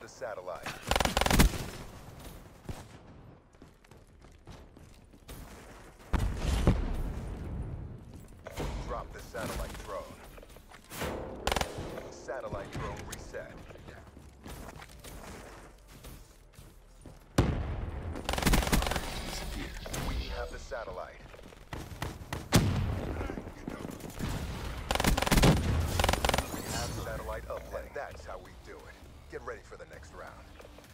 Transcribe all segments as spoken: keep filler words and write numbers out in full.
the satellite. Drop the satellite drone. Satellite drone reset. We have the satellite. We have satellite uplink. That's how we do it. Get ready for the next round.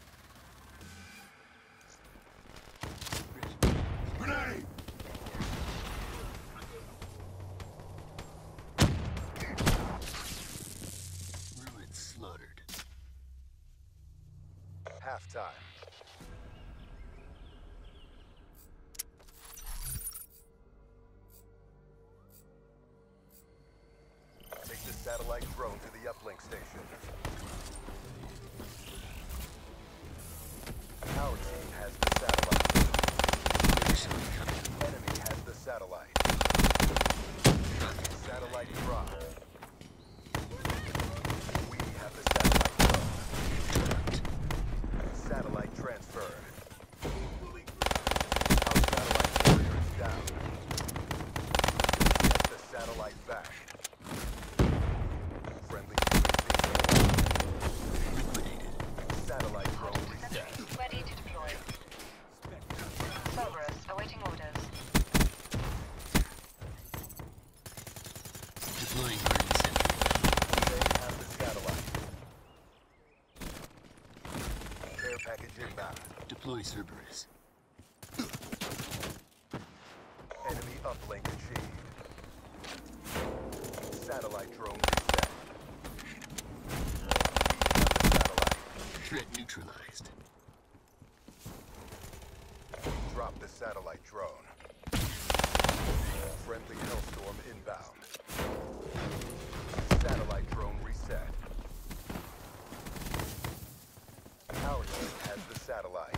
Grenade! Ruin slaughtered. Halftime. Take the satellite drone to the uplink station. Our team has the satellite. Enemy has the satellite. Satellite drop. We have the satellite drone. Satellite transferred. Our satellite warrior is down. Get the satellite back. Friendly U A V. Liquidated. Satellite drone reset. Ready to deploy. Progress, awaiting orders. Deploying Guardian Sentry. They have the satellite. Care package inbound. Deploy Cerberus. Enemy uplink achieved. Satellite drone reset. We have the satellite. Threat neutralized. Drop the satellite drone. Friendly Hellstorm inbound. Satellite drone reset. Our team has the satellite.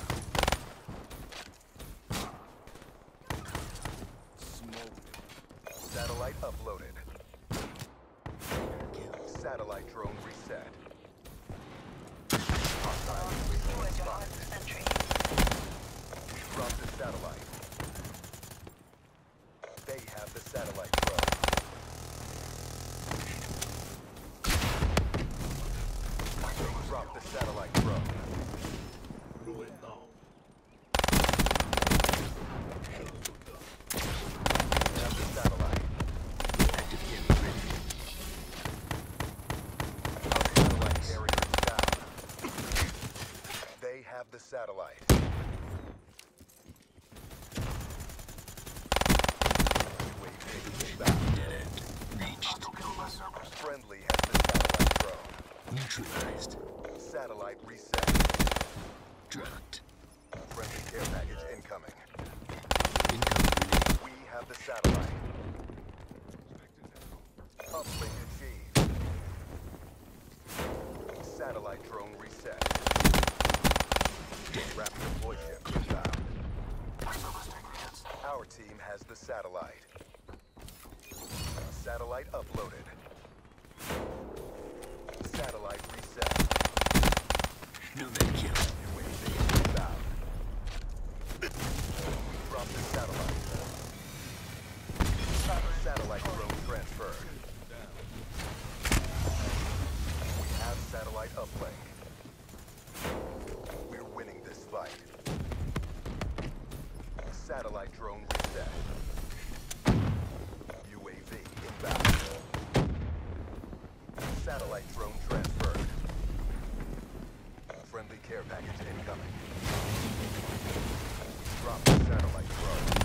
Smoked. Satellite uploaded. Kill. Satellite drone reset. Forward your hard sentry. We dropped the satellite. They have the satellite drone. Drop the satellite drone. Ruin now. We have the satellite. Active camera ready. Our satellite carrier is down. They have the satellite. U A V inbound. Dead end. Reached. Friendly has the satellite drone. Neutralized. Satellite reset. Dropped. Friendly care package incoming. Incoming grenade. We have the satellite. Uplink achieved. Satellite drone reset. Dead. Rapid deploy ship inbound. Our team has the satellite. Satellite uploaded. Satellite reset. Nomad kill. U A V inbound. Drop the satellite. Satellite drone transferred. We have satellite uplink. We're winning this fight. Satellite drone reset. U A V inbound. Satellite drone transferred. Friendly care package incoming. Drop the satellite drone.